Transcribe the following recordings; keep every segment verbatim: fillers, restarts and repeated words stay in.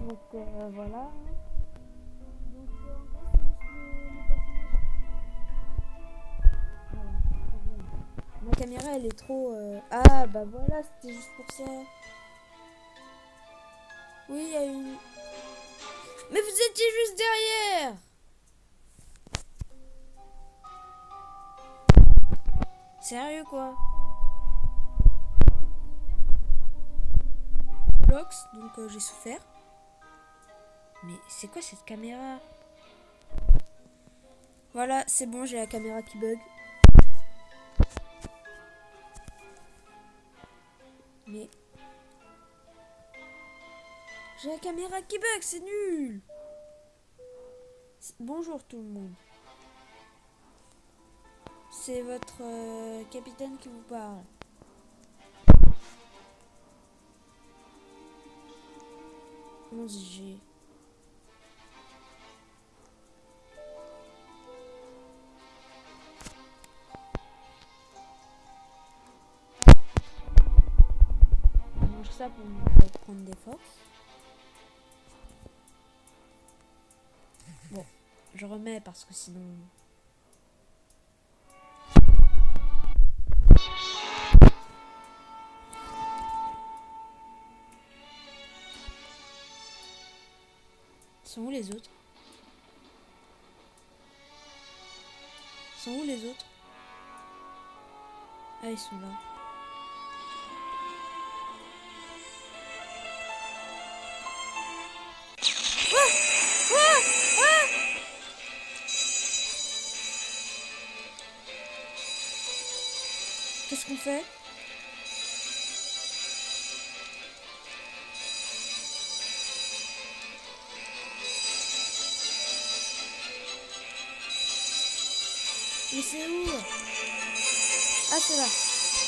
Donc euh, voilà. Donc euh, en gros c'est juste le, le personnage. Voilà, c'est pas bien. Ma caméra elle est trop... euh, Ah bah voilà, c'était juste pour ça. Oui, il y a une... Mais vous étiez juste derrière. Sérieux quoi? Blox, donc euh, j'ai souffert. Mais c'est quoi cette caméra? Voilà, c'est bon, j'ai la caméra qui bug. Mais... J'ai la caméra qui bug, c'est nul. Bonjour tout le monde. C'est votre euh, capitaine qui vous parle. onze G. On mange ça pour, pour prendre des forces. Bon, je remets parce que sinon... Ils sont où les autres? Ils sont où les autres? Ah, ils sont là. Ah ah ah Qu'est-ce qu'on fait? Mais c'est où? Ah, c'est là.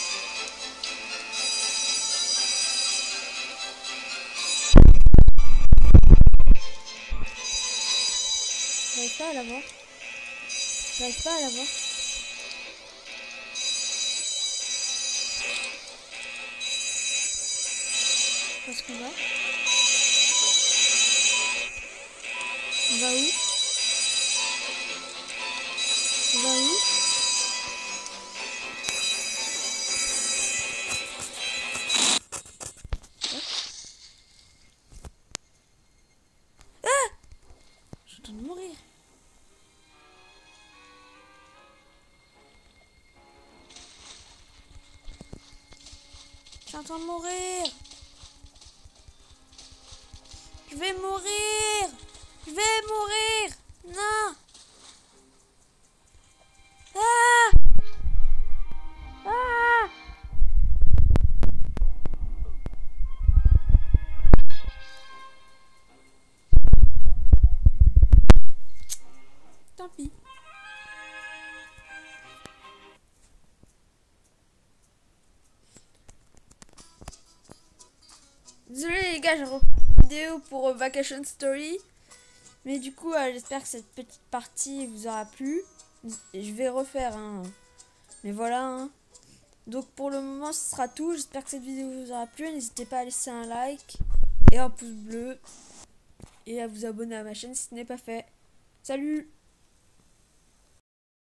J'arrive pas à la voir. J'arrive pas à la voir. Où est-ce qu'on va? On va où? On va où? Ah! Je suis en train de mourir. Je suis en train de mourir. Je vais mourir. Je vais mourir. Non. Ah! Ah! Tant pis. Désolé les gars, j'ai repris une vidéo pour euh, Vacation Story. Mais du coup, euh, j'espère que cette petite partie vous aura plu. Je vais refaire, hein. Mais voilà, hein. Donc pour le moment, ce sera tout. J'espère que cette vidéo vous aura plu. N'hésitez pas à laisser un like et un pouce bleu. Et à vous abonner à ma chaîne si ce n'est pas fait. Salut!